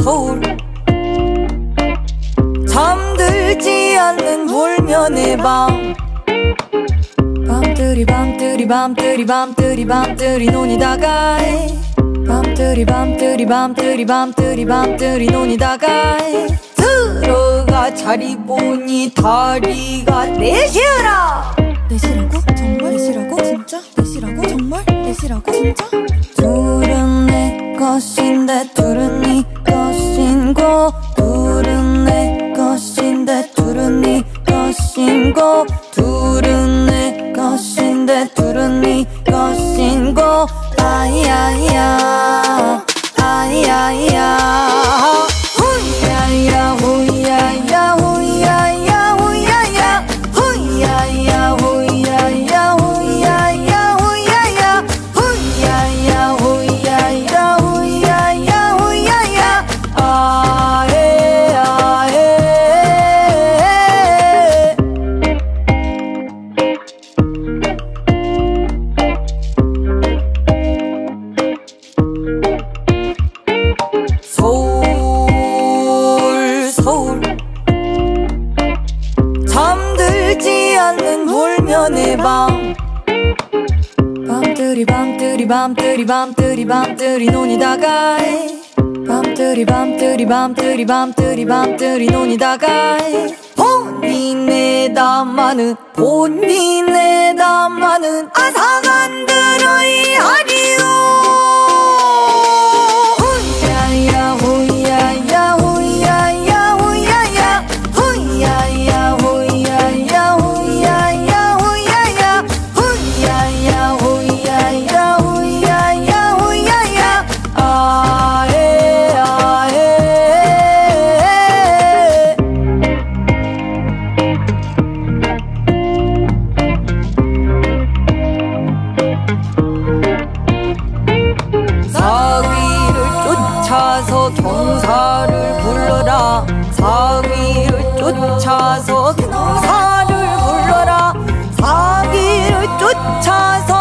서울 잠들지 않는 불면의 밤 밤들이 밤들이 밤들이 밤들이 밤들이 논이다가 밤들이 밤들이 밤들이 밤들이 밤들이 논이다가 들어가 자리 보니 다리가 넷이라. 넷이라고? 정말 넷이라고? 진짜? 넷이라고? 정말 넷이라고? 진짜? 둘은 내 것인데 둘은 네 것인고 둘은 내 것인데 둘은 네 것인고 둘은 내 것인데 둘은 네 것인고 아이야이야 아이야이야 후야야 후야야 후야야 후야야 후야야 후야야 후야야 후야야 후야야 후야야 후야야 후야야 아에 아에 서울 서울 잠들지 않는 불면의 밤 밤들이 밤들이 밤들이 밤들이 밤들이 논이다가 밤들이 밤들이 밤들이 밤들이 밤들이 논이다가 본인의 담아는 본인의 담아는 아사간들의 하리요 후야야 후야야 후야야 후야야 후야야 후야야 후야야 후야야 후야야 후야야 후야야 후야야 아에 아에 사위를 쫓아서 경사를 불러라 사위를 쫓아서 경사를 불러라 사위를 쫓아서